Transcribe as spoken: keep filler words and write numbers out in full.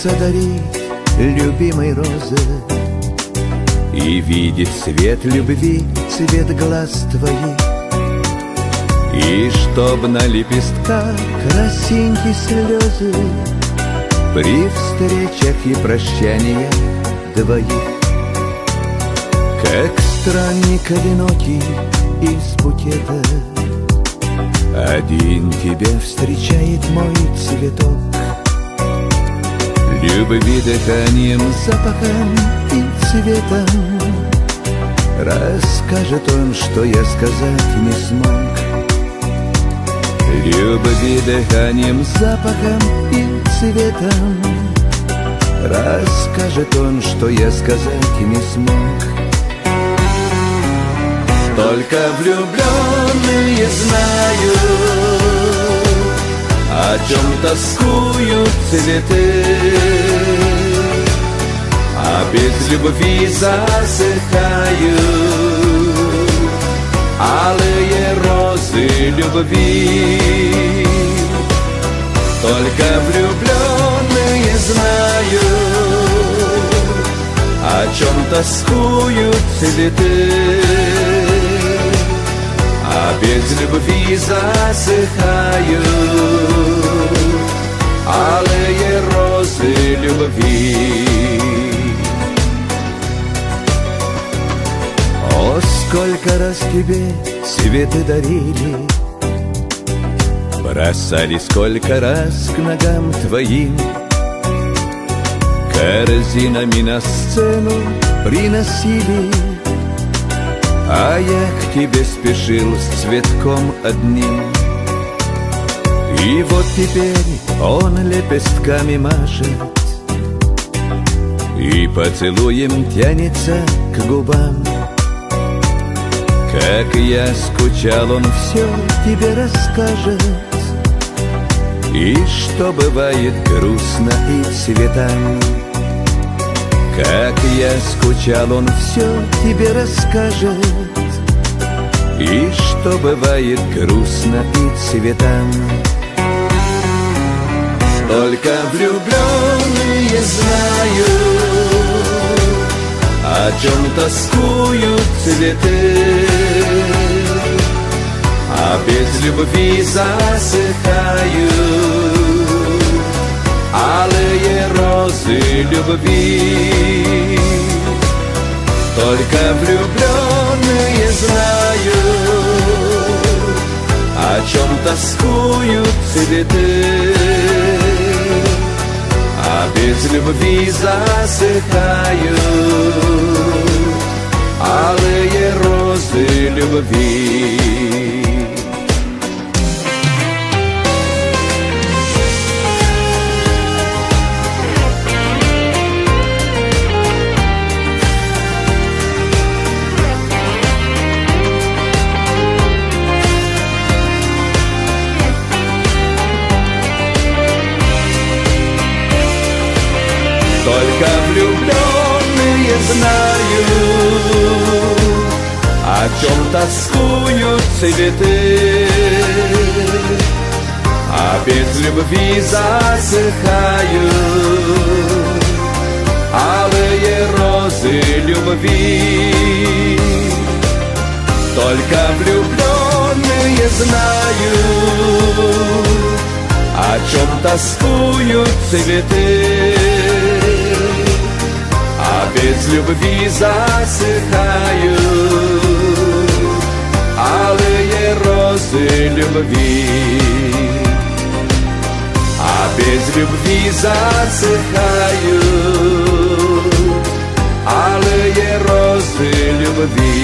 сердце дарит любимой розы и видит свет любви, цвет глаз твоих. И чтоб на лепестках красинки слезы при встречах и прощаниях двоих. Как странник одинокий из букета один тебя встречает мой цветок. Любви дыханием, запахом и цветом расскажет он, что я сказать не смог. Любви дыханием, запахом и цветом расскажет он, что я сказать не смог. Только влюбленные знают, о чем тоскуют цветы, а без любви засыхают алые розы любви. Только влюбленные знают, о чем тоскуют цветы, а без любви засыхают алые розы любви. О, сколько раз тебе цветы дарили, бросали сколько раз к ногам твоим, корзинами на сцену приносили, а я к тебе спешил с цветком одним. И вот теперь он лепестками машет и поцелуем тянется к губам. Как я скучал, он все тебе расскажет, и что бывает грустно и цветами. Как я скучал, он все тебе расскажет, и что бывает грустно и цветами. Только влюбленные знают, о чем тоскуют цветы, а без любви засыхают алые розы любви. Только влюбленные знают, о чем тоскуют цветы, а без любви засыхают алые розы любви. Только влюбленные знают, о чем тоскуют цветы, а без любви засыхают алые розы любви. Только влюбленные знают, о чем тоскуют цветы, а без любви засыхают алые розы любви. А без любви засыхают алые розы любви.